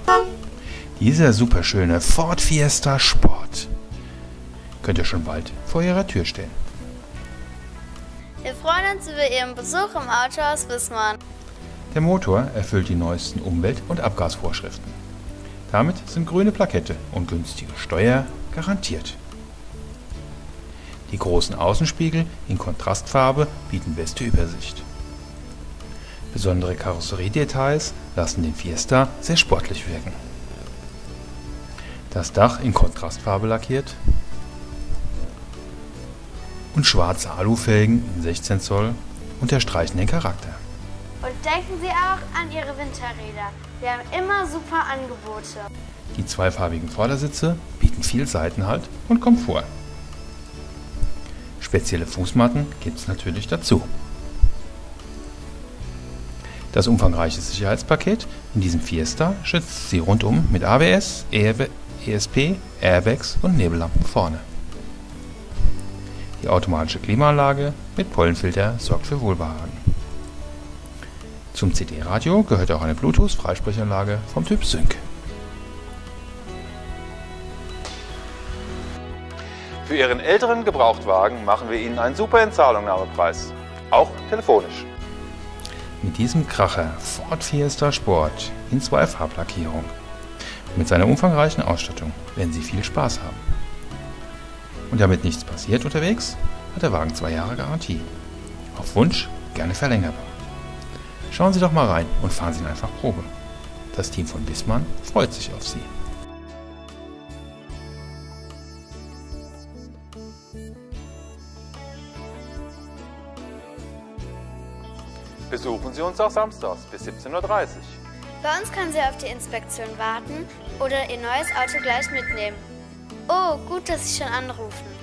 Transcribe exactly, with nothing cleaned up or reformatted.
Dieser superschöne Ford Fiesta Sport könnte schon bald vor Ihrer Tür stehen. Wir freuen uns über Ihren Besuch im Autohaus Wissmann. Der Motor erfüllt die neuesten Umwelt- und Abgasvorschriften. Damit sind grüne Plakette und günstige Steuer garantiert. Die großen Außenspiegel in Kontrastfarbe bieten beste Übersicht. Besondere Karosseriedetails lassen den Fiesta sehr sportlich wirken. Das Dach in Kontrastfarbe lackiert und schwarze Alufelgen in sechzehn Zoll unterstreichen den Charakter. Und denken Sie auch an Ihre Winterräder. Wir haben immer super Angebote. Die zweifarbigen Vordersitze bieten viel Seitenhalt und Komfort. Spezielle Fußmatten gibt es natürlich dazu. Das umfangreiche Sicherheitspaket in diesem Fiesta schützt Sie rundum mit A B S, E S P, Airbags und Nebellampen vorne. Die automatische Klimaanlage mit Pollenfilter sorgt für Wohlbehagen. Zum C D-Radio gehört auch eine Bluetooth-Freisprechanlage vom Typ Sync. Für Ihren älteren Gebrauchtwagen machen wir Ihnen einen super Entzahlungnahmepreis, auch telefonisch. Mit diesem Kracher Ford Fiesta Sport in zwei Farblackierung und mit seiner umfangreichen Ausstattung werden Sie viel Spaß haben. Und damit nichts passiert unterwegs, hat der Wagen zwei Jahre Garantie. Auf Wunsch gerne verlängerbar. Schauen Sie doch mal rein und fahren Sie ihn einfach Probe. Das Team von Wissmann freut sich auf Sie. Besuchen Sie uns auch samstags bis siebzehn Uhr dreißig. Bei uns können Sie auf die Inspektion warten oder Ihr neues Auto gleich mitnehmen. Oh, gut, dass Sie schon anrufen.